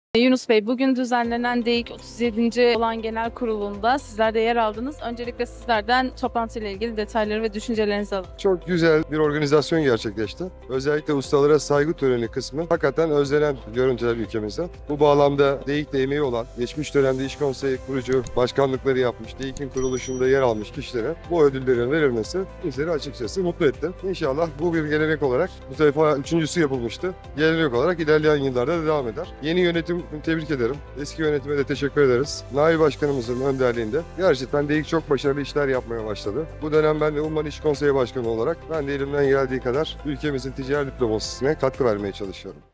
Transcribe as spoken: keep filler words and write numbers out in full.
Yunus Bey, bugün düzenlenen DEİK otuz yedinci olan genel kurulunda sizler de yer aldınız. Öncelikle sizlerden toplantıyla ilgili detayları ve düşüncelerinizi alalım. Çok güzel bir organizasyon gerçekleşti. Özellikle ustalara saygı töreni kısmı hakikaten özlenen görüntüler ülkemizde. Bu bağlamda DEİK'te emeği olan, geçmiş dönemde İş Konseyi kurucu başkanlıkları yapmış, DEİK'in kuruluşunda yer almış kişilere bu ödüllerin verilmesi bizleri açıkçası mutlu etti. İnşallah bu bir gelenek olarak, bu defa üçüncüsü yapılmıştı. Gelenek olarak ilerleyen yıllarda da devam eder. Yeni yönetim tebrik ederim. Eski yönetime de teşekkür ederiz. Nail Başkanımızın önderliğinde gerçekten DEİK çok başarılı işler yapmaya başladı. Bu dönem ben de Umman İş Konseyi Başkanı olarak ben de elimden geldiği kadar ülkemizin ticari diplomasisine katkı vermeye çalışıyorum.